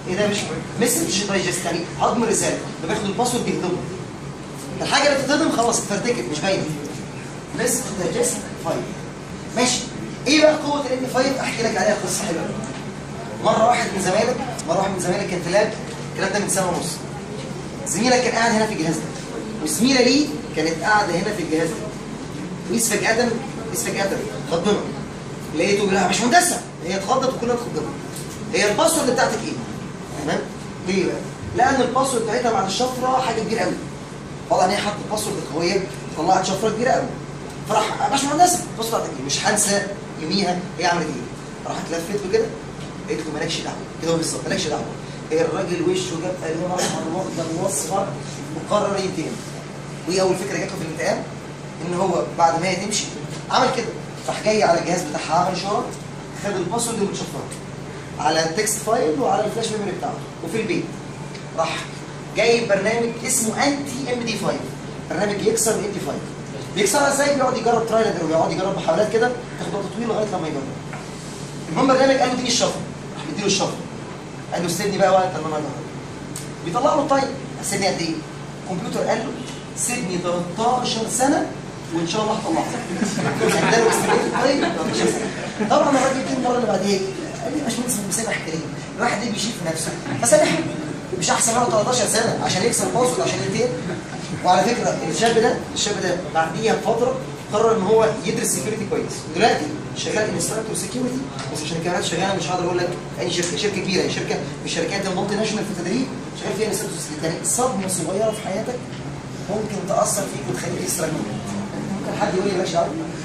ايه ده؟ مش مسج دايجست، يعني هضم رساله، باخد الباسورد بيهضمه. الحاجه اللي بتتهضم خلاص اتفرتكت مش باينه. مسج دايجست فايل. ماشي. ايه بقى قوه الان 5؟ احكي لك عليها قصه حلوه. مره واحد من زمايلك كان في لاب، الكلام ده من سنه ونص. زميلك كان قاعد هنا في الجهاز ده، وزميله ليه كانت قاعده هنا في الجهاز ده. وإذ فجأة خضنا، لقيته بيقول لها يا باشمهندسه، هي اتخضت وكلنا اتخضنا. هي الباسورد بتاعتك ايه؟ تمام؟ ليه بقى؟ لأن الباسورد بتاعتها بعد الشفره حاجه كبيره قوي. واضح ان هي حطت الباسورد قويه، طلعت شفره كبيره قوي. فراح يا باشمهندسه الباسورد بتاعتك ايه؟ مش هنسى يوميها هي عملت ايه؟ راحت لفت له كده، قالت له مالكش دعوه، كده بالظبط مالكش دعوه. الراجل وشه جاب قلبه احمر واخضر واصفر وقرر ينتقم. وايه اول فكره جات له في الانتقام؟ ان هو بعد ما هي تمشي عمل كده، راح جاي على الجهاز بتاعها عمل اشاره، خد الباسورد المتشفره على التكست فايل وعلى الفلاش ميموري بتاعته، وفي البيت راح جاي برنامج اسمه انتي ام دي 5، برنامج يكسر الام دي 5. بيكسرها ازاي؟ بيقعد يجرب ترايل ويقعد يجرب محاولات كده، تاخد وقت طويل لغايه لما يجرب. المهم البرنامج قال له اديني الشفره، راح مديله الشفره، قال له استني بقى وقت لما اجرب. بيطلع له التايم، استني قد ايه؟ الكمبيوتر قال له سيبني 13 سنه وان شاء الله هطلعها. اداله استنيت طيب 13 سنه. طبعا الراجل جه المره اللي بعديها قال لي يا باشمهندس مسامح كريم، الواحد ده بيشيل في نفسه فسامحه، مش احسن له 13 سنه عشان يكسر الباسورد عشان ينتهي. وعلى فكره الشاب ده بعديها بفتره قرر ان هو يدرس سكيورتي كويس، ودلوقتي شغال انستراكتور سكيورتي، بس عشان كمان شغاله مش هقدر اقول لك اي شركه كبيره، شركه من الشركات المالتي ناشونال في التدريب شغال فيها انستراكتور سكيورتي. يعني صدمه صغيره في حياتك ممكن تاثر فيك وتخليك استراكتور. ممكن حد يقول لي مالكش دعوه،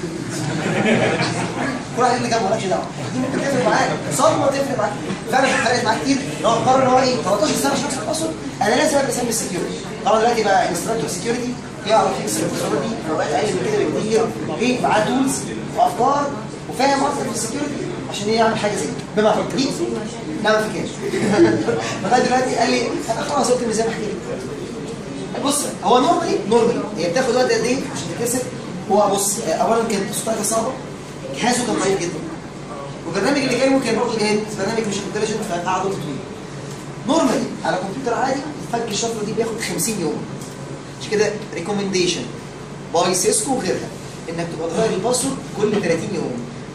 كل واحد اللي جنبه مالكش دعوه، دي ممكن تفرق معاك، صدمه تفرق معاك. فعلا فرقت معاك كتير ان هو قرر ان هو ايه 13 سنه عشان يكسر الباسورد، انا لازم ابدا اسمي السكيورتي. طبعا دلوقتي بقى انستراكتور سكيورتي يعرف يكسر الباسورد دي، فبقى اقل من كده بكتير، ليه؟ معاه تولز وافكار وفاهم اكتر في السكيورتي عشان يعمل حاجه زي كده. بمعنى دي لا ما فيكاش لغايه دلوقتي قال لي انا خلاص قلت زي ما احكي لك. بص هو نورمالي هي بتاخد وقت قد ايه عشان تتكسر؟ هو بص اولا كانت صوتها صعبه، جهازه كان ضعيف جدا، والبرنامج اللي جايبه كان برضه جاهز، برنامج مش انتليجنت فقعد وقت طويل. نورمالي على كمبيوتر عادي فك الشفره دي بياخد 50 يوم. مش كده ريكومنديشن باي سيسكو وغيرها انك تبقى تغير الباسورد كل 30 يوم.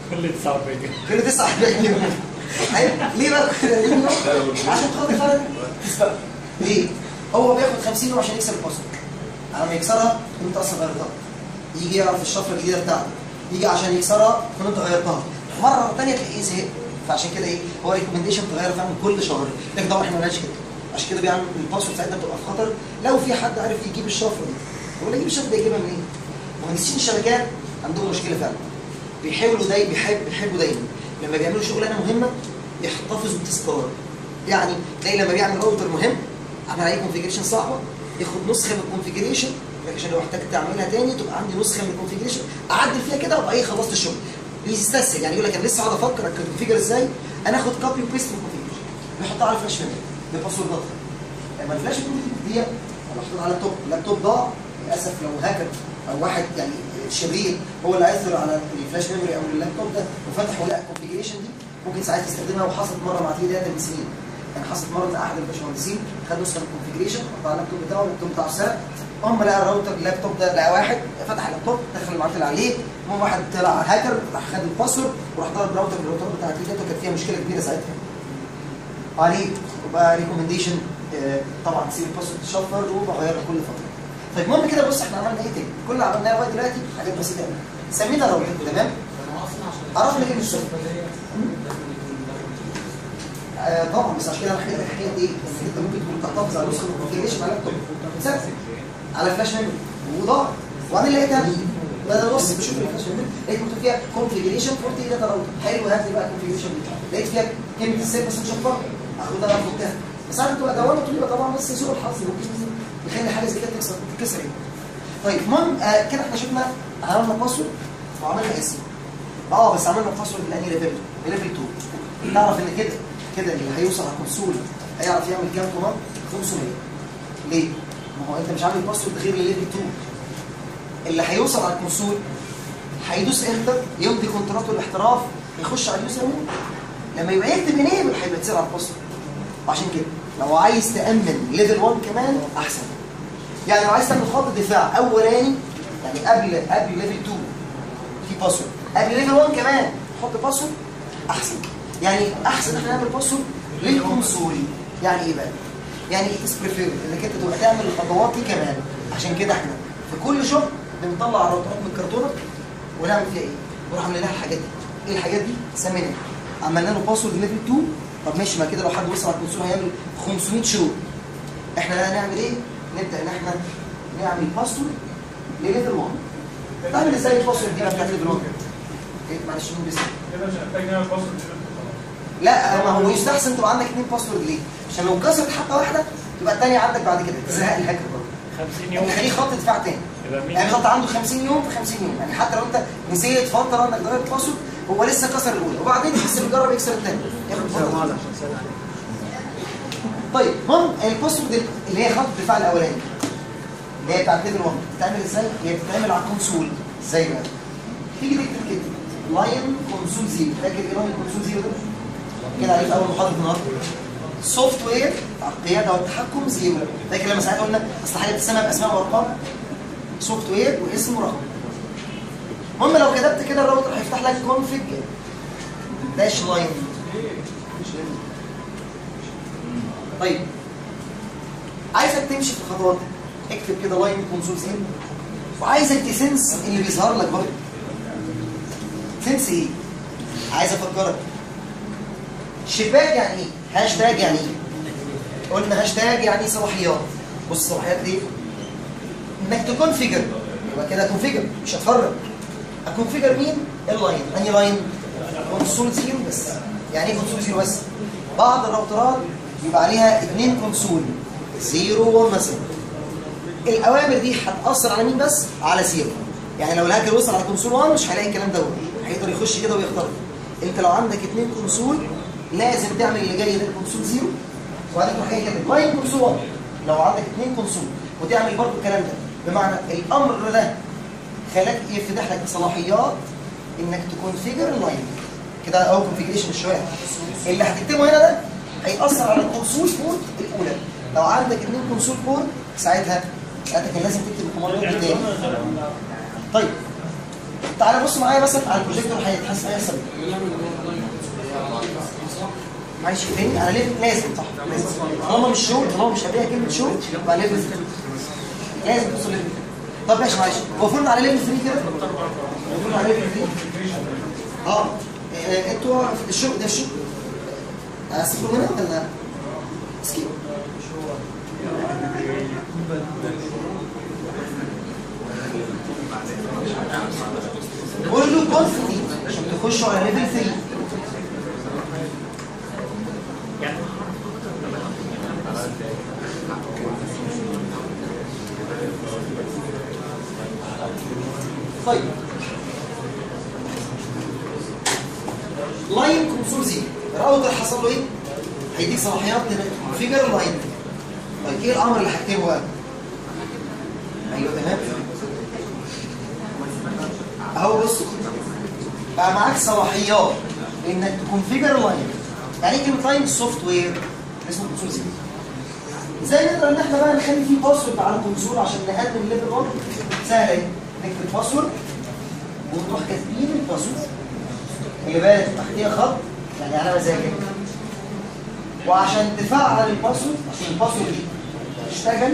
كل 49 يوم. ليه بقى كل 30 يوم؟ عشان خاطر فعلا تسبق. ليه؟ هو بياخد 50 يوم عشان يكسر الباسورد. لما يكسرها انت اصلا غيرتها. يجي يعرف الشفره الجديده بتاعتك، يجي عشان يكسرها تكون انت غيرتها. مره ثانيه تلاقيه زهق، فعشان كده ايه؟ هو ريكومنديشن تغير فعلا كل شهر، لكن طبعا احنا ما بنعملش كده. عشان كده بيعمل الباسورد ساعتها بتبقى في خطر لو في حد عارف يجيب الشفره دي. ولا يجيب الشفره دي يجيبها منين؟ مهندسين الشبكات عندهم مشكله فعلا. بيحاولوا بيحبوا دايما لما بيعملوا شغلانه مهمه يحتفظوا بتذكار. يعني تلاقي لما بيعمل راوتر مهم عمل عليه كونفيجريشن صعبه، ياخد نسخه من الكونفيجريشن عشان لو احتاجت تعملها تاني تبقى عندي نسخه من الكونفيجريشن اعدل فيها كده وابقى ايه خلصت الشغل. بيستسهل، يعني يقول لك انا لسه قاعد افكر الكونفيجر ازاي، انا اخد كوبي وبيست من الكونفيجريشن بيحطها على الفلاش ميموري بباسورداتها. لما الفلاش ميموري دي محطوط على اللابتوب ضاع للاسف، لو هاكر او واحد يعني شرير هو اللي هيثر على الفلاش ميموري او اللابتوب ده وفتح ولقى الكونفيجريشن دي ممكن ساعات يستخدمها. وحصلت مره مع تي داتا من سنين، يعني حصلت مره ان احد الباشمهندسين خد نسخه من الكونفيجريشن حطها على اللابتوب بتاعه السنه، هم لقى الراوتر اللابتوب ده، لقى واحد فتح اللابتوب دخل المعلومات اللي عليه، المهم واحد طلع هاكر راح خد الباسورد وراح ضرب الراوتر من الراوتر بتاع تي داتا، كانت فيها مشكله كبيره ساعتها. عليه وبقى ريكومنديشن طبعا تسيب الباسورد تشفر وبغيرها كل فتره. طيب المهم كده بص احنا عملنا ايه تاني؟ كل اللي عملناه لغايه دلوقتي حاجات بسيطه قوي. سمينا الراوتر تمام؟ عرفنا كده الشغل. طبعا بس عشان كده انا حكيت لك حكايه ايه؟ ان انت ممكن تكون تحتفظ على نسخه الكونفيجريشن على اللابتوب على فلاش ميموري وضاع، وبعدين لقيتها بدل بص بشوف الفلاش ميموري لقيت مكتوب فيها كونفيجريشن فور تي داتا راوتر. حلو، هات لي بقى الكونفيجريشن دي، لقيت فيها كلمه السيف بس مشفره، اخدها بقى افكها. بس عارف تبقى دوامه طويله طبعا، بس سوء الحظ ممكن يخلي حاجه زي كده تتكسر. طيب المهم كده احنا شفنا عملنا باسورد وعملنا اسم. بس عملنا باسورد لاني ليفل 2. تعرف ان كده اللي هيوصل على الكونسول هيعرف يعمل كام كوماند؟ 500. ليه؟ ما هو انت مش عامل باسورد غير لليفل 2. اللي هيوصل على الكونسول هيدوس انتر يمضي كونتراته الاحتراف يخش على اليوزر مود، لما يبقى يكتب انيبل هيبقى يتصير على الباسورد. وعشان كده لو عايز تامن ليفل 1 كمان احسن. يعني لو عايز تعمل خط دفاع اولاني، يعني قبل ليفل 2 في باسورد، قبل ليفل 1 كمان حط باسورد احسن. يعني احسن احنا نعمل باسورد للكونسول. يعني ايه بقى؟ يعني اتس بريفير انك انت تبقى تعمل الخطوات دي كمان. عشان كده احنا في كل شغل بنطلع راوترات من الكرتونه ونعمل فيها ايه؟ نروح عاملين لها الحاجات دي. ايه الحاجات دي؟ سميناها. عملنا له باسورد ليفل 2. طب ماشي، ما كده لو حد وصل على الكونسول هيعمل 500 شغل. احنا بقى نعمل ايه؟ نبدا ان احنا نعمل باسورد لليفل 1. تعمل ازاي الباسورد دي بتاعت ليفل 1؟ ايه معلش مين بيسال؟ كده مش هنحتاج نعمل باسورد. لا، ما هو يستحسن تبقى عندك 2 باسورد. ليه؟ عشان لو كسرت حبه واحده تبقى الثانيه عندك بعد كده تزهق الهاكر برضه. 50 يوم خليه خط دفاع تاني. يعني خط عنده 50 يوم في 50 يوم، يعني حتى لو انت نسيت فتره انك غيرت باسورد هو لسه كسر الاولى وبعدين يحسب يجرب يكسر الثانيه. ياخد فتره. طيب المهم الباسورد اللي هي خط الدفاع الاولاني اللي هي بتاعت ليفل 1 بتتعمل ازاي؟ هي بتتعمل على الكونسول. ازاي بقى؟ تيجي تكتب كده لاين كونسول 0. فاكر ايه لاين كونسول 0 ده؟ كده عليه في اول محاضره النهارده. سوفت وير القياده والتحكم 0. فاكر لما ساعتها قلنا اصل حاجه بتسمى باسماء وارقام؟ سوفت وير واسم ورقم. المهم لو كتبت كده الراوتر هيفتح لك كونفيج داش لاين. طيب عايزك تمشي في الخطوات دي. اكتب كده لاين كونسول 0 وعايزك تسنس اللي بيظهر لك برضه. سنس ايه؟ عايز افكرك. شباك يعني ايه؟ هاشتاج يعني ايه؟ قلنا هاشتاج يعني صلاحيات. بص الصلاحيات دي انك تكونفيجر. يبقى كده كونفيجر مش هتفرج. هكونفيجر مين؟ اللاين. انهي لاين؟ كونسول 0 بس. يعني ايه كونسول 0 بس؟ بعض الراوترات يبقى عليها 2 كونسول 0 و1 مثلا. الاوامر دي هتاثر على مين بس؟ على 0. يعني لو الهاكر وصل على كونسول 1 مش هيلاقي الكلام دوت، هيقدر يخش كده ويختار. انت لو عندك 2 كونسول لازم تعمل اللي جاي ده كونسول 0 وبعدين تروح جاي كده لاين كونسول 1. لو عندك 2 كونسول وتعمل برضه الكلام ده، بمعنى الامر ده خلاك يفتح لك صلاحيات انك تكونفيجر اللاين كده او كونفيجريشن شويه. اللي هتكتبه هنا ده هيأثر على الكونسول بورت الاولى. لو عندك 2 كونسول بورت ساعتها كان لازم تكتب الكوماندات دي تاني. طيب تعالى بص معايا مثلا على البروجيكتور هيحصل معلش تاني. انا لازم صح لازم طالما مش شغل، طالما مش هبيع كلمه شغل يبقى لازم توصل ليفل. طب ماشي معلش، هو وصلنا على ليفل 3 كده؟ وصلنا على ليفل 3. انتوا الشغل ده الشغل هسيبه هنا ولا سكيب؟ قول له كونفيج عشان تخشوا على ليفل 3. طيب لاين كونسول 0 الراوتر حصل له ايه؟ هيديك صلاحيات تكونفيجر لاين. طيب ايه الامر اللي هكتبه بقى؟ ايوه تمام اهو. بص بقى معاك صلاحيات انك تكونفيجر لاين. يعني ايه كلمه لاين؟ سوفت وير اسمه كونسول 0. ازاي نقدر ان احنا بقى نخلي فيه باسورد على الكونسول عشان نقدم ليفل 1؟ سهله اهي. نكتب باسورد ونروح كاتبين الباسورد. خلي بالك تحتيها خط يعني على مزاجك. وعشان تفعل الباسورد، عشان الباسورد دي تشتغل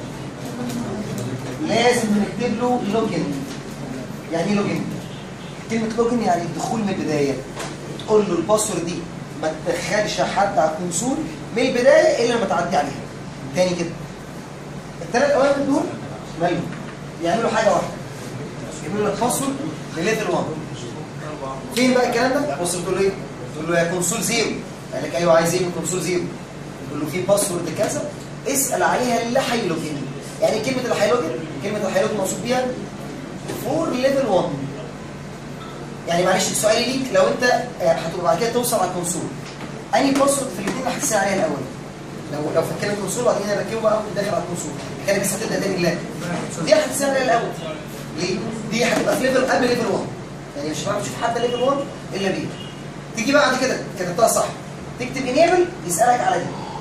لازم نكتب له لوجن. يعني ايه لوجن؟ كلمه لوجن يعني الدخول من البدايه. تقول له الباسورد دي ما تدخلش حد على الكونسول من البدايه الا لما تعدي عليها. تاني كده الثلاث اوامر دول مالهم؟ يعملوا حاجه واحده، يعملوا لك باسورد لليفل 1. فين بقى الكلام ده؟ بص بتقول له ايه؟ تقول له يا كونسول 0. قال لك ايوه عايز ايه من كونسول 0؟ تقول له في باسورد كذا اسال عليها اللي هيلوجن. يعني كلمه اللي هيلوجن، كلمه اللي هيلوجن مقصود بيها فور ليفل 1. يعني معلش السؤال ليك، لو انت هتبقى بعد كده توصل على الكونسول انهي باسورد في الاثنين اللي هتسال عليها الاول؟ لو فكرنا الكونسول وبعدين نركبه بقى وداخل على الكونسول كانت لسه هتبدا تاني لا دي هتسال عليها الاول. ليه؟ دي هتبقى في ليفل قبل ليفل 1. يعني مش هتعرف تشوف حد ليفل 1 الا بيه. تيجي بعد كده كتبتها صح تكتب انيبل يسالك على دي.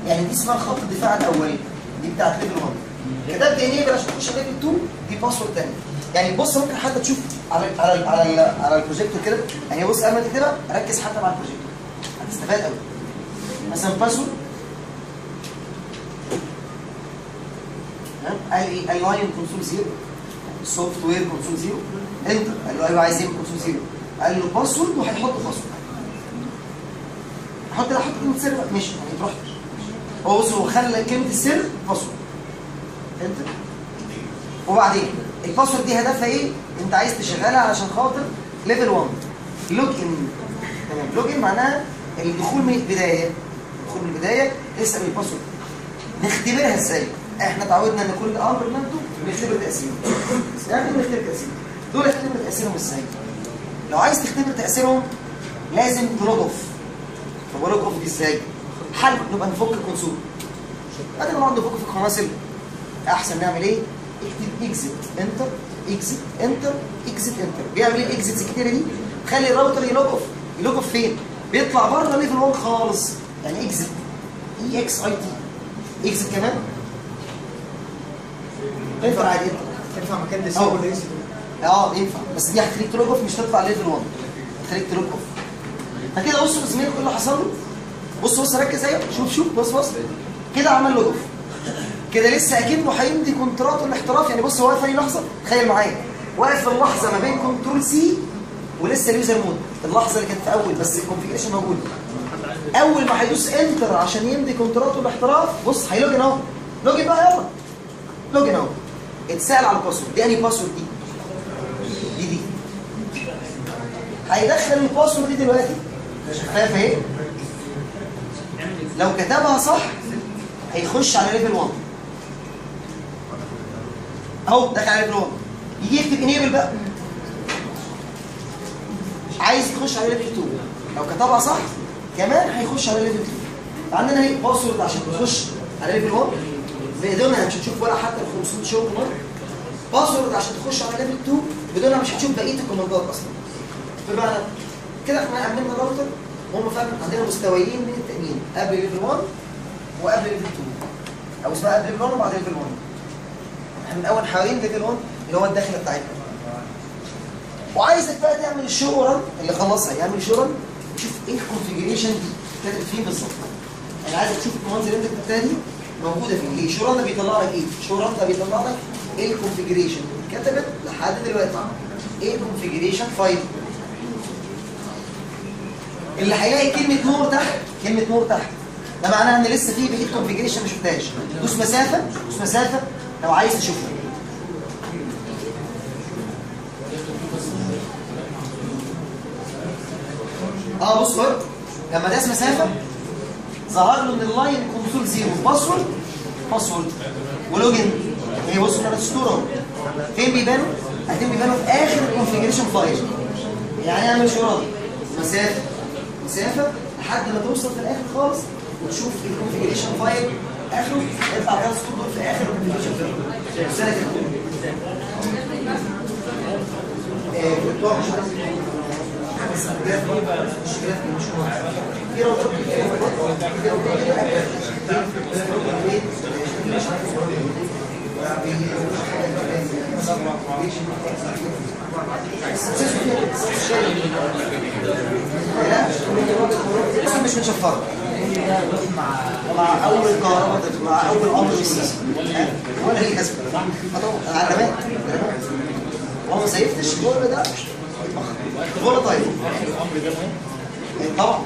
يعني دي اسمها خط الدفاع الاولي، دي بتاعت ليفل 1. كتبت انيبل عشان تخش ليفل 2، دي باسورد ثانيه. يعني بص ممكن حتى تشوف على البروجيكتور كده، يعني بص قبل ما تكتبها ركز حتى مع البروجيكتور هتستفاد قوي. مثلا باسورد قال ايه؟ قال لاين كونسول 0، سوفت وير كونسول 0، انتر قال له ايوه عايز ايه كونسول 0، قال له باسورد وهيحط باسورد. حط كلمه سر ماشي يعني تروح. هو بص هو خلى كلمه السر باسورد انتر. وبعدين الباسورد دي هدفها ايه؟ انت عايز تشغلها علشان خاطر ليفل 1 لوج ان. تمام، لوج ان معناها الدخول من البدايه. الدخول من البدايه اسال الباسورد. نختبرها ازاي؟ احنا اتعودنا ان كل امر ناخده بنختبر تاثيره. يعني بنختبر تاثيره. دول اختبر تاثيرهم ازاي؟ لو عايز تختبر تاثيرهم لازم تلوج اوف. طب لوج اوف دي ازاي؟ حل نبقى نفك الكونسول. بدل ما نقعد نفك في القناصل احسن نعمل ايه؟ اكتب اكزيت انتر اكزيت انتر اكزيت انتر. بيعمل ايه الاكزيتس الكتيره دي؟ تخلي الراوتر يلوج اوف. يلوج اوف فين؟ بيطلع بره ليفل 1 خالص. يعني اكزيت اي اكس اي تي. اكزيت كمان ينفع عادي. ينفع مكان ديسيبل ولا ينفع، بس دي هتخليك تلوج اوف مش تطلع ليفل 1. هتخليك تلوج اوف. فكده بصوا زميلك ايه اللي حصل له؟ بص ركز اهي. شوف بص كده عمل لوج اوف. كده لسه اكنه هيمضي كونترات الاحتراف. يعني بص هو واقف في لحظه، تخيل معايا واقف اللحظه ما بين كنترول سي ولسه اليوزر مود. اللحظه اللي كانت في اول بس الكونفيجريشن موجود. اول ما هيدوس انتر عشان يمضي كونتراته الاحتراف بص هيلوجن اهو. لوجن بقى يلا. لوجن اهو. اتسال على الباسورد. دي انهي باسورد دي؟ هيدخل الباسورد دي دلوقتي. شايف اهي؟ لو كتبها صح هيخش على ليفل 1 اهو. دخل على ليفل 1. يجي يكتب انيبل بقى. عايز تخش على ليفل 2. لو كتبها صح كمان هيخش على ليفل 2. عندنا اهي باسورد عشان تخش على ليفل 1 بدونها مش هتشوف ولا حتى ال 500 شغل مره. باسورد عشان تخش على ليفل 2 بدونها مش هتشوف بقيه الكوماندات اصلا. بمعنى كده احنا عاملين الراوتر هم فعلا عندنا مستويين من التامين قبل ليفل 1 وقبل ليفل 2 او اسمها قبل ليفل 1 وبعد ليفل 1. احنا من اول حوالين ليفل 1 اللي هو الداخله بتاعتنا. وعايزك بقى تعمل الشو ران اللي خلصها يعمل شو ران وشوف ايه الكونفيجريشن دي كانت فين بالظبط. انا عايزك تشوف الكوماندز اللي انت كتبتها دي موجوده فين. ليه؟ شو ران ده بيطلع لك ايه؟ شو ران ده بيطلع لك ايه الكونفيجريشن اللي اتكتبت لحد دلوقتي. ايه الكونفيجريشن فايل اللي هيلاقي كلمه مور تحت. كلمه مور تحت ده معناها ان لسه في بقيه كونفيجريشن ما شفتهاش. دوس مسافه لو عايز تشوفها. بص بقى لما داس مسافه ظهر له ان اللاين كونسول 0 باسورد ولوجن. هي بص كانت اسطوره فين بيبانوا؟ بيبانوا في اخر الكونفيجريشن فايل. يعني اعمل شو مسافه لحد ما توصل في الاخر خالص وتشوف الكونفيجريشن فايل اخره يطلع 3 سطور دول في اخر الكونفيجريشن فايل. رساله كده مش متشفره مع اول كهرباء مع اول امر بالسيسي ولا هي كسبه. طبعا علامات وما سيفتش كل ده ولا طيب طبعا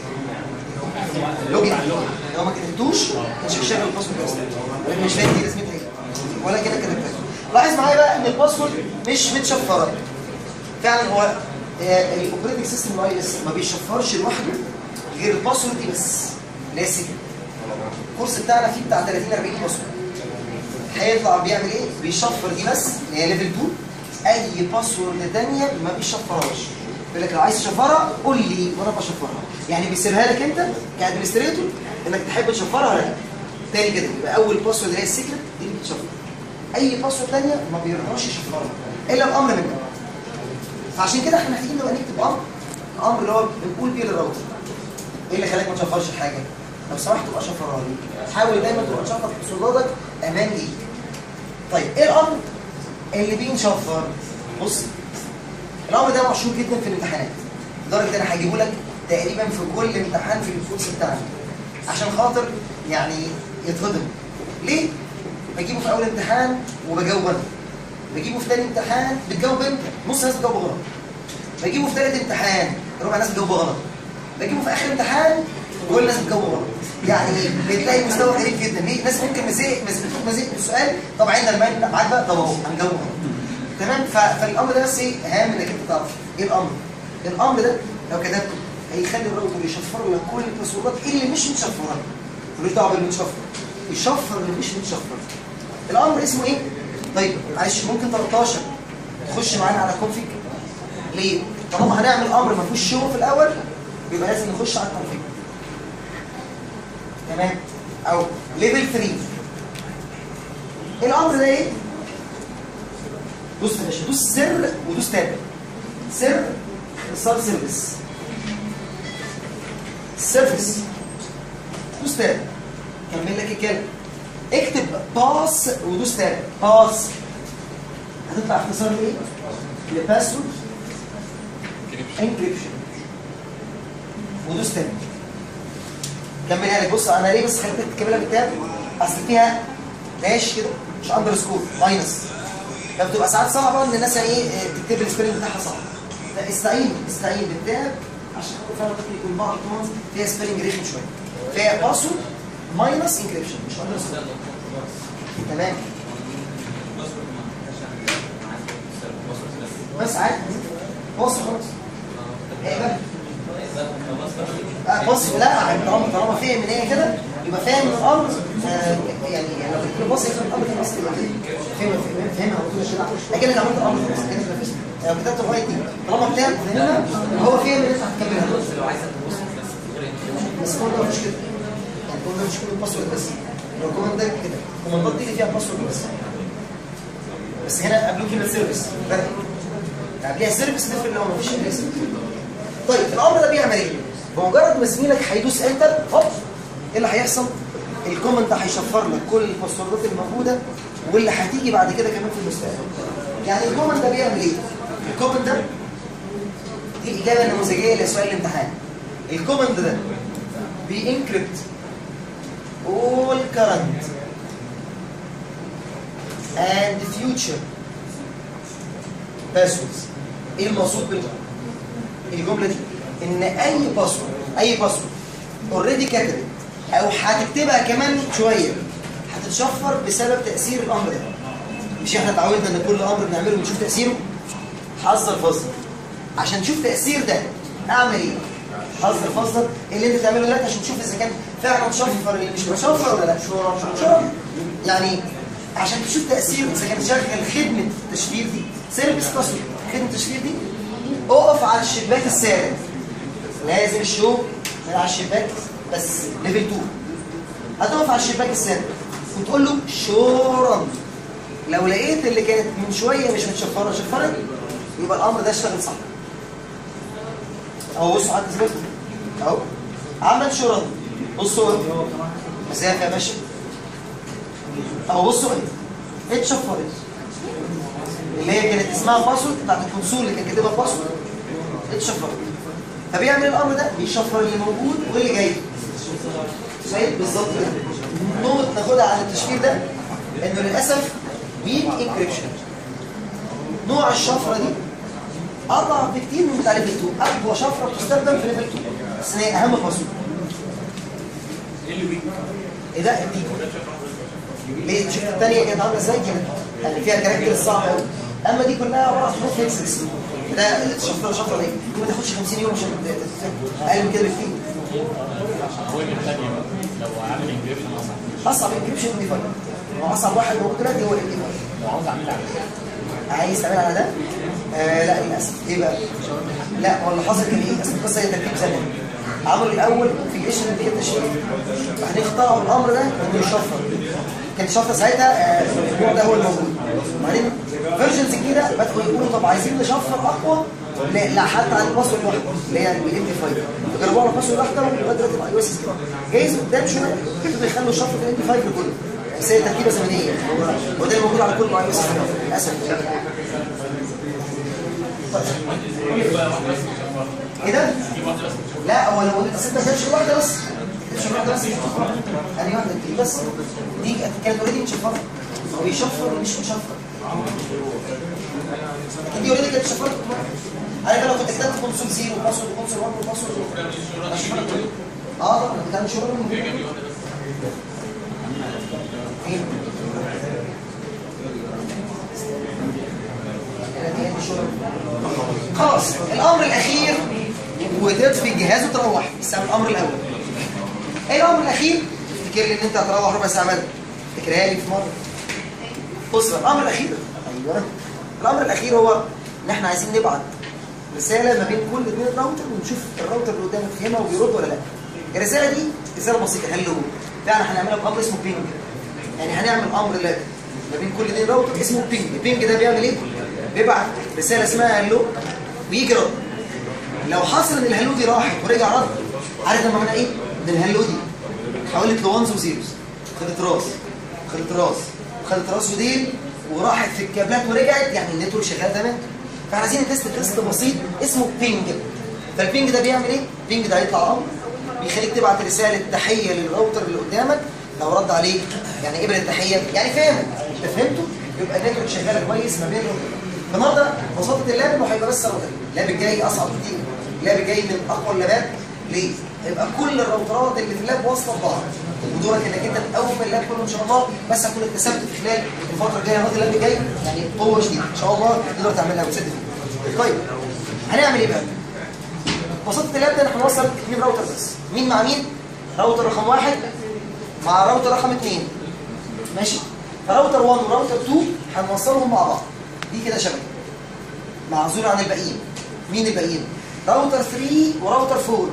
لوجن لو ما كتبتوش مش هيشغل الباسورد اصلا. ولكن مش فاهم دي لازمتها ايه ولا كده كتبتها. لاحظ معايا بقى ان الباسورد مش متشفره. فعلا هو الاوبريتنج سيستم الاي اس ما بيشفرش لوحده غير الباسورد دي بس. لازم الكورس بتاعنا فيه بتاع 30 40 باسورد. هيطلع بيعمل ايه؟ بيشفر دي بس اللي هي ليفل 2. اي باسورد ثانيه ما بيشفرهاش. يقول لك لو عايز تشفرها قول لي وانا بشفرها. يعني بيسيبها لك انت كادمنستريتور انك تحب تشفرها ولا لا. تاني كده يبقى اول باسورد اللي هي السيكريت دي اللي بتشفر. اي باسورد ثانيه ما بيرضاش يشفرها الا بامر منك. فعشان كده احنا محتاجين نبقى نكتب امر اللي هو بنقول بيه للراوتر. ايه اللي خلاك ما تشفرش الحاجه؟ لو سمحت تبقى شفرها لي. حاول دايما تبقى تشفر باسورداتك امان ليك. طيب ايه الامر اللي بينشفر؟ بص الامر ده مشهور جدا في الامتحانات لدرجه انا هجيبه لك تقريبا في كل امتحان في الكورس بتاعنا عشان خاطر يعني يتهضم. ليه؟ بجيبه في اول امتحان وبجاوب انا، بجيبه في ثاني امتحان بتجاوب انت، نص الناس بتجاوب غلط، بجيبه في ثالث امتحان ربع الناس بتجاوب غلط، بجيبه في اخر امتحان كل الناس بتجاوب غلط. يعني بتلاقي مستوى غريب جدا. ليه؟ الناس ممكن مزيق من السؤال، طب عندنا المال معاك بقى، طب اهو هنجاوب غلط. تمام؟ فالامر ده بس ايه هام انك انت تعرف ايه الامر. الامر ده لو كتبته هيخلي الراوتر يشفر لك كل الباسوردات اللي مش متشفره. ملوش دعوه باللي متشفر، يشفر اللي مش متشفر. الامر اسمه ايه؟ طيب معلش ممكن 13 تخش معانا على كونفيج. ليه؟ طالما هنعمل امر ما فيهوش شو في الاول يبقى لازم نخش على الكونفيج. تمام؟ او ليفل 3. الامر ده ايه؟ دوس يا باشا، دوس سر ودوس تاب. سر اتصال سيرفيس، سيرفيس دوس تاب. كمل لك الكلمه، اكتب باس ودوس تاب. باس هتطلع اختصار لايه؟ لباسورد انكريبشن ودوس تاب. كملها لك. بص انا ليه بس خليتك تكملها بالتاب؟ اصل فيها داش كده مش اندرسكور ماينس، فبتبقى ساعات صعبه ان الناس يعني ايه تكتب السبيلنج بتاعها صح. فاستعين بالتاب عشان خاطر فعلا ممكن يكون بعض الكوماندز فيها سبيلنج رخم شويه. فيها باسورد ماينس انكريبشن مش اندرسكور. تمام؟ بس عادي بص خلاص ايه بقى؟ بص لا طالما فاهم ان هي كده يبقى فاهم الامر. يعني لو كنت بص يفهم الامر كده اصلا فاهمها وكل شيء. لكن انا عملت الامر خلاص كده نفذت. لو كتبت الرايت دي طالما بتاع فاهمها هو فاهم ان انت هتكملها. لو عايز تبص بس كل ده مش كده. يعني كل ده مش كله باسورد بس. لو الكوماند ده كده الكوماندات دي اللي فيها باسورد بس هنا قبله كلمه سيرفيس قبلها سيرفيس تفرق لو مفيش سيرفيس. طيب الامر ده بيعمل ايه؟ بمجرد ما زميلك هيدوس انتر هوب ايه اللي هيحصل؟ الكومنت ده هيشفر لك كل الباسوردات الموجوده واللي هتيجي بعد كده كمان في المستقبل. يعني الكومنت ده بيعمل ايه؟ الكومنت ده دي اجابه نموذجيه لسؤال الامتحان. الكومنت ده بينكريبت all current and future passwords. ايه المقصود بالجمله دي؟ ان اي باسورد اوريدي كتبت او هتكتبها كمان شويه هتتشفر بسبب تاثير الامر ده. مش احنا اتعودنا ان كل امر بنعمله بنشوف تاثيره؟ حذر فذر. عشان تشوف تاثير ده اعمل ايه؟ حذر فذر اللي انت بتعمله دلوقتي عشان تشوف اذا كان فعلا مشفر اللي مش مشفر ولا لا. شو يعني عشان تشوف تاثير اذا كان شغال خدمه التشفير دي سيرفيس باسورد خدمه التشفير دي. اقف على الشباك السابق، لازم الشو من على الشباك بس ليفل 2. هتقف على الشباك السابق وتقول له شورا. لو لقيت اللي كانت من شويه مش متشفره شفرت يبقى الامر ده اشتغل صح. اهو بصوا حد زميلته اهو عمل شورا. بصوا مسافه يا باشا اهو. بصوا ايه اتشفرت اللي هي كانت اسمها الباسورد بتاعت الكونسول اللي كان كاتبها الباسورد اتشفرت. فبيعمل الامر ده بيشفر اللي موجود واللي جاي. شايف بالظبط كده. نقطه ناخدها عن التشفير ده انه للاسف ويك انكريبشن. نوع الشفره دي اضعف بكتير من بتاع ليفل 2. اقوى شفره بتستخدم في ليفل 2 بس هي اهم باسورد. ايه اللي ويك؟ ايه ده؟ الديب. ليه؟ شفت الثانيه كانت عامله ازاي؟ كانت يعني فيها كاركتر صعب قوي. اما دي كلها عباره عن حروف هيكسس. ده شفره دي ما تاخدش 50 يوم عشان اقل من كده بكتير. هو الثانيه لو عامل انكريبشن اصعب انكريبشن دي فايل. هو اصعب واحد موجود دلوقتي هو الدي فايل. لو عاوز اعملها على كده عايز تعمل على ده؟ لا للاسف. ايه بقى؟ لا هو اللي حصل كان ايه؟ اصل القصه هي ترتيب زمني. عملوا الاول كونفيجريشن اللي هي التشفير. بعدين اخترعوا الامر ده انه يشفر. كان الشفره ساعتها الاسبوع ده هو الموجود. وبعدين فيرجنز جديده بدأوا يقولوا طب عايزين نشفر اقوى لا لا، حتى على الباسورد الواحد اللي هي الام 5 جربوها على الباسورد الاخضر ولغايه دلوقتي الاي او اس كده جايز قدام شويه يبتدوا يخلوا الشفره الام 5 كله، بس هي تركيبه زمنيه هو ده الموجود على كل الاي او اس للاسف. ايه ده؟ لا هو لو انت ما كانش واحده بس مش واحده بس ادي واحده دي بس دي كانت اوريدي متشفره هو بيشفر مش مشفر دي اوريدي كانت شفره. انا لو كنت كتبت كونسول 0 وباسورد وكونسول 1 وباسورد طبعا كان شغل خلاص. الامر الاخير وتطفي الجهاز وتروح، بس الامر الاول ايه الامر الاخير؟ تفتكر لي ان انت هتروح ربع ساعه بدري، تفتكرها لي في مره. بص الامر الاخير، ايوه الامر الاخير هو ان احنا عايزين نبعت رساله ما بين كل اثنين راوتر ونشوف الراوتر اللي قدامك فهمها وبيرد ولا لا. الرساله دي رساله بسيطه، هلو فعلا هنعملها بامر اسمه بينج، يعني هنعمل امر لا ما بين كل اثنين راوتر اسمه بينج. البينج ده بيعمل ايه؟ بيبعت رساله اسمها هلو ويجي رد. لو حصل ان الهلو دي راحت ورجع رد، عارف معنى ايه؟ ان الهلو دي اتحولت لونز وزيروز، خدت راس خدت راس خدت راس وديل وراحت في الكابلات ورجعت، يعني النتورك شغال تمام. فاحنا عايزين تيست بسيط اسمه بينج. فالبينج ده بيعمل ايه؟ البينج ده هيطلع امر بيخليك تبعت رساله تحيه للراوتر اللي قدامك، لو رد عليك يعني قبل التحيه يعني فاهمك انت فهمته، يبقى النتورك شغاله كويس ما بينهم. النهارده بساطه اللاب انه هيبقى بس راوتر، اللاب الجاي اصعب كتير، اللاب الجاي من اقوى اللابات. ليه؟ يبقى كل الراوترات اللي في اللاب واصله ببعض، ودورك انك انت تقوم اللاب كله ان شاء الله، بس هتكون اكتسبت في خلال الفتره الجايه الراجل اللاب الجاي يعني قوه شديده ان شاء الله تقدر تعملها وتسد فيها. طيب هنعمل ايه بقى؟ بساطه اللاب ده احنا هنوصل 2 راوتر بس، مين مع مين؟ راوتر رقم 1 مع راوتر رقم 2 ماشي؟ فراوتر 1 وراوتر 2 هنوصلهم مع بعض، دي كده شبكه معزول عن الباقيين. مين الباقيين؟ راوتر 3 وراوتر 4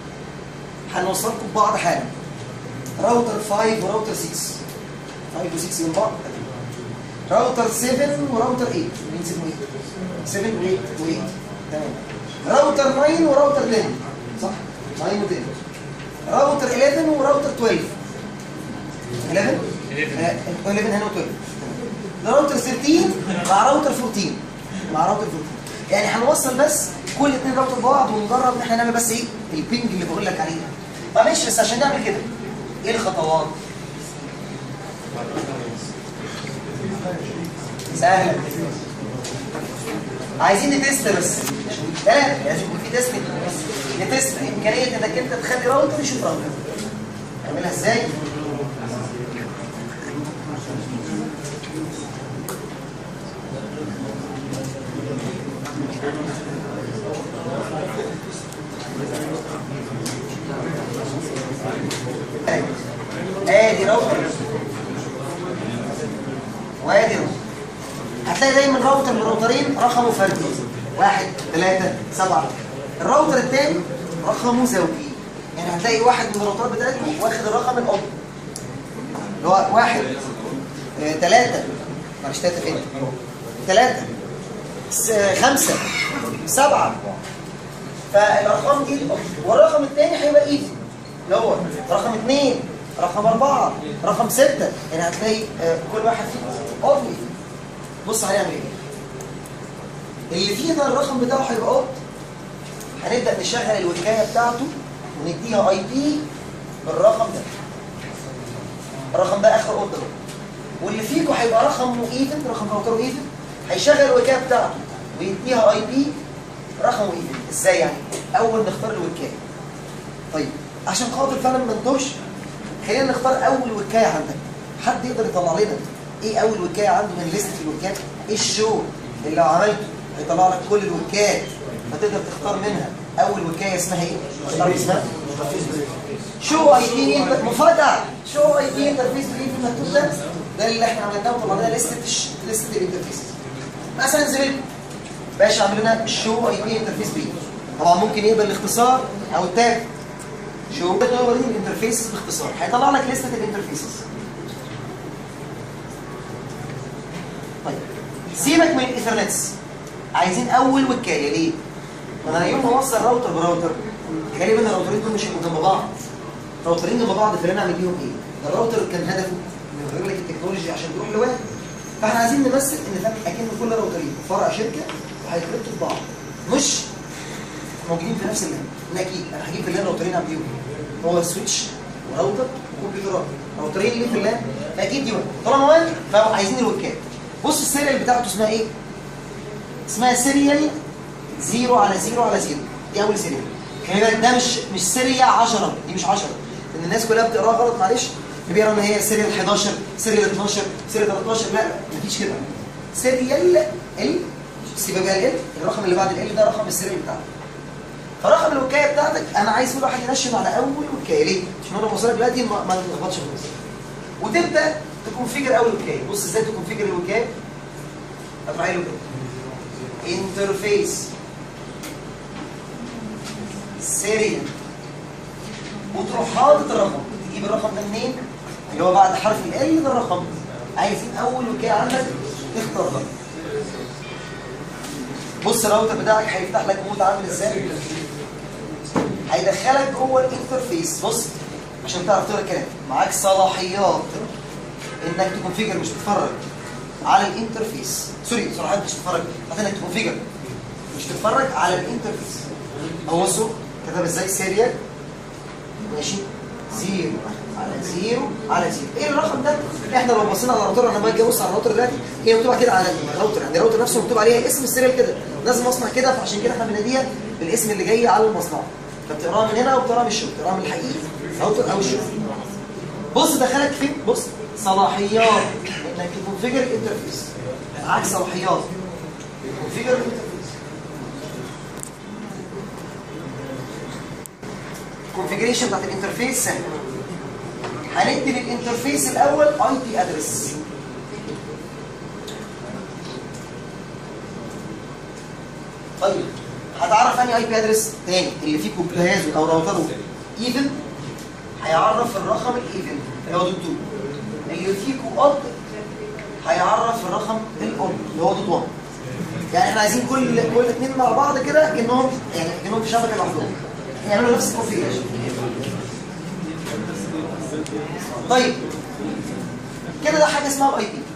هنوصلكم ببعض حالا. راوتر 5 وراوتر 6 5 و6 من بعض. راوتر 7 وراوتر 8 مين اسمه ايه؟ 7 و8 تمام. راوتر 9 وراوتر 10 صح؟ 9 و10. راوتر 11 وراوتر 12 11 هنا و12. راوتر 13 مع راوتر 14 مع راوتر 14. يعني هنوصل بس كل 2 راوتر ببعض ونجرب ان احنا نعمل بس ايه؟ البينج اللي بقول لك عليه ده. طب ماشي، بس عشان نعمل كده ايه الخطوات؟ سهله. عايزين نتست بس، لا لازم يكون في تيست. نتست امكانيه انك انت تخلي راوتر يشوف راوتر. نعملها ازاي؟ ادي راوتر وادي راوتر. هتلاقي دايما راوتر من راوترين رقمه فردي 1 3 7. الراوتر الثاني رقمه زوجي، يعني هتلاقي واحد من الراوترات بتاعتكم واخد الرقم الاب اللي هو 1 3 معلش 3 فين؟ 3 5 7. فالارقام دي والرقم الثاني هيبقى ايفن اللي هو رقم 2 رقم 4 رقم 6، يعني هتلاقي كل واحد فيه اوف. بص هنعمل ايه؟ اللي فيه ده الرقم بتاعه هيبقى اوت، هنبدا نشغل الوكايه بتاعته ونديها اي بي بالرقم ده. الرقم ده اخر اوت ده، واللي فيكم هيبقى رقمه ايفن، رقم راوتره ايفن، هيشغل الوكايه بتاعته ويديها اي بي رقمه ايفن. ازاي يعني؟ اول نختار الوكايه. طيب عشان خاطر فعلا ما نتوهش خلينا نختار اول وكايه عندك. حد يقدر يطلع لنا ايه اول وكايه عنده من ليست الوكايات؟ ايه الشو اللي لو عملته هيطلع لك كل الوكايات فتقدر تختار منها اول وكايه اسمها ايه؟ تعرف اسمها؟ شو اي بي مفاجاه. شو اي بي انترفيس بريف المكتوب ده اللي احنا عملناه وطلعناه ليست الانترفيس. مثلا زميلكم باشا عامل لنا شو اي بي انترفيس بريف، طبعا ممكن يقبل الاختصار او التاج. شو ده الانترفيس باختصار، هيطلع لك لسته الانترفيسز. طيب سيبك من الايثرنتس، عايزين اول وكايه. ليه؟ انا يوم ما اوصل راوتر براوتر غالبا الراوترين دول مش هيبقوا جنب بعض. راوترين جنب بعض فلان اعمل بيهم ايه؟ الراوتر كان هدفه انه يغير لك التكنولوجي عشان تروح لواحد. فاحنا عايزين نمثل ان فاهم اكن كل راوترين فرع شركه وهيتربطوا ببعض، مش موجودين في نفس اللان. اكيد انا هجيب في اللان راوترين اعمل بيهم ايه؟ هو سويتش وراوتر وكمبيوترات، راوترين اللي في اللان فاكيد دي طالما وان فعايزين الوكات. بص السيريال بتاعته اسمها ايه؟ اسمها سيريال 0 على 0 على 0. دي اول سيريال. خلي بالك ده مش سيريال 10، دي مش 10، لان الناس كلها بتقراها غلط معلش. بيقرا ان هي سيريال 11 سيريال 12 سيريال 13. لا مفيش كده. سيريال ال سيبها بقى ال الرقم اللي بعد ال ده رقم السيريال بتاعك. فرقم الوكايه بتاعتك انا عايز كل واحد ينشن على اول وكايه. ليه؟ عشان انا بوصلك دلوقتي ما نلخبطش في النص. وتبدا تكونفيجر اول وكايه. بص ازاي تكونفيجر الوكايه. هتروح له كده انترفيس سيريال وتروح حاطط الرقم. تجيب الرقم ده منين؟ اللي هو بعد حرف ال ده الرقم. عايزين اول وكايه عندك تختار ده. بص الراوتر بتاعك هيفتح لك مود عامل ازاي؟ هيدخلك جوه الانترفيس. بص عشان تعرف تقرا الكلام معاك صلاحيات انك تكونفيجر مش تتفرج على الانترفيس. سوري صلاحيات مش تتفرج، حتى انك تكونفيجر مش تتفرج على الانترفيس. اهو بصوا كتب ازاي سيريال ماشي 0 على 0 على 0. ايه الرقم ده؟ احنا لو بصينا على الراوتر، انا باجي ابص على الراوتر دلوقتي هي مكتوبه كده على الراوتر، عند الراوتر نفسه مكتوب عليها اسم السيريال كده، لازم مصنع كده، فعشان كده احنا بناديها بالاسم اللي جاي على المصنع. فبتقراها من هنا وبتقراها من الشغل، بتقراها من الحقيقي راوتر او الشغل. بص دخلك فين؟ بص صلاحيات انك تكونفيجر الانترفيس. معاك صلاحيات تكونفيجر الانترفيس. الكونفيجريشن بتاعت الانترفيس سهل. هندي للانترفيس الاول اي بي ادرس. طيب هتعرف انهي اي بي ادرس تاني اللي فيه جهازه او راوتره ايفن هيعرف الرقم الايفن اللي هو دوت 2. اللي فيه كواد هيعرف الرقم الاود اللي هو دوت 1. يعني احنا عايزين كل اثنين مع بعض كده كانهم في شبكه لوحدهم يعملوا نفس الكونفيجريشن. طيب كده ده حاجه اسمها الاي بي.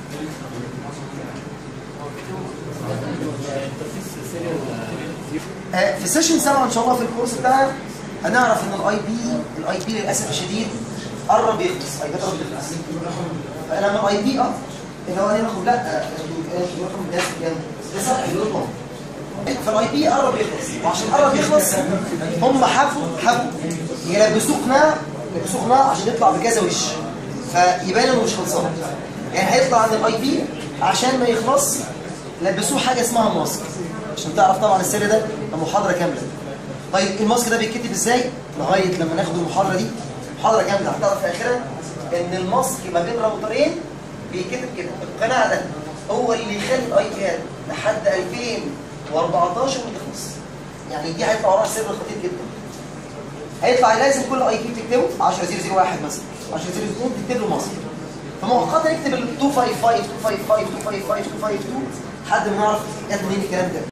في سيشن 7 ان شاء الله في الكورس بتاعنا هنعرف ان الاي بي للاسف الشديد قرب يخلص. اي بي قرب يخلص. فلما الاي بي اللي هو هناخد لا رقم الناس كام؟ ده صح الرقم. فالاي بي قرب يخلص، وعشان قرب يخلص هم حبوا يلبسوه قناع عشان يطلع بكذا وش فيبان انه مش خلصان. يعني هيطلع عن الاي بي عشان ما يخلص لبسوه حاجه اسمها ماسك عشان تعرف طبعا السر ده محاضره كامله. طيب الماسك ده بيتكتب ازاي؟ لغايه لما ناخد المحاضره دي محاضره كامله هتعرف في اخرها ان الماسك ما بين راوترين بيتكتب كده. القناع ده هو اللي يخلي الاي بي لحد 2014 وتخلص. يعني دي هيطلع وراها سر خطير جدا. هيطلع لازم كل اي بي تكتبه 10001 مثلا 10002 تكتب له ماسك. فمؤقتا نكتب ال 255 255 255 252 لحد ما نعرف جت منين الكلام ده.